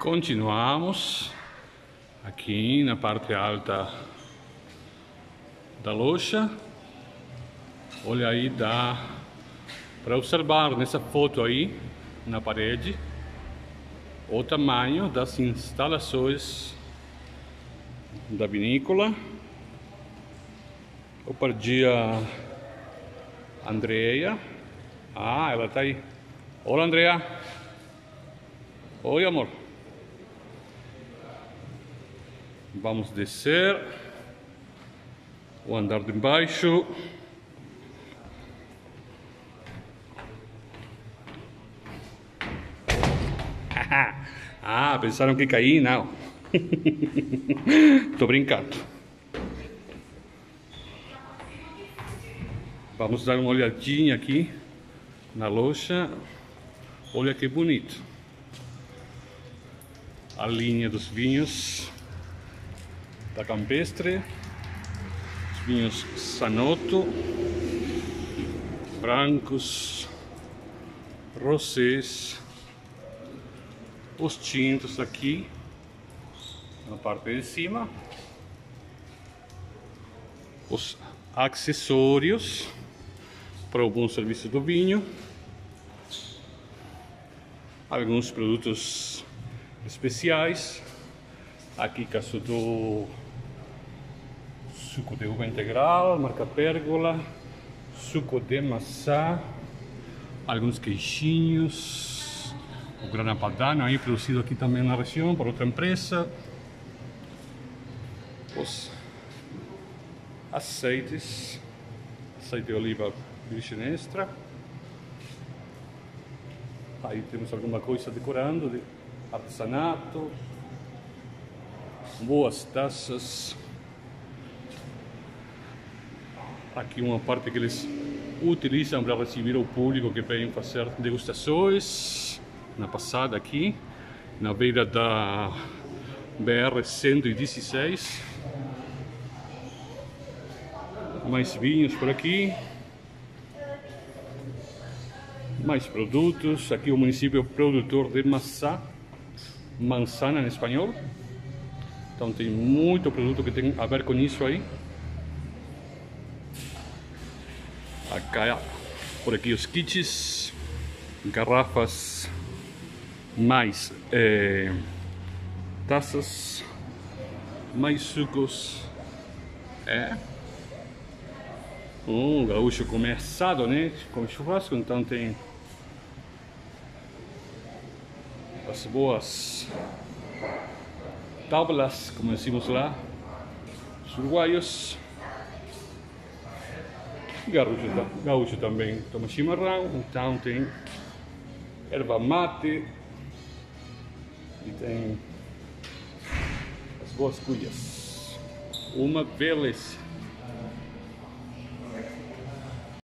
Continuamos aqui na parte alta da loja. Olha aí, dá para observar nessa foto aí na parede o tamanho das instalações da vinícola. Eu perdi a Andrea. Ah, ela tá aí. Olá, Andrea. Oi, amor. Vamos descer o andar de baixo. Ah, pensaram que caí? Não. Tô brincando. Vamos dar uma olhadinha aqui na loja. Olha que bonito. A linha dos vinhos da Campestre, os vinhos Sanotto, brancos, rosés, os tintos aqui na parte de cima, os acessórios para o bom serviço do vinho, alguns produtos especiais. Aqui caso do suco de uva integral, marca Pérgola, suco de maçã, alguns queijinhos, o grana padano aí produzido aqui também na região por outra empresa, os aceites, azeite de oliva virgem extra. Aí temos alguma coisa decorando de artesanato, boas taças. Aqui uma parte que eles utilizam para receber o público que vem fazer degustações. Na passada aqui, na beira da BR-116. Mais vinhos por aqui. Mais produtos. Aqui o município produtor de maçã, manzana em espanhol. Então tem muito produto que tem a ver com isso aí. Acá, por aqui os kits, garrafas, mais taças, mais sucos. Gaúcho come assado, né? Com churrasco, então tem as boas tablas, como decimos lá, os uruguaios. Gaúcho também toma chimarrão, então tem erva mate e tem as boas cuias. Uma beleza.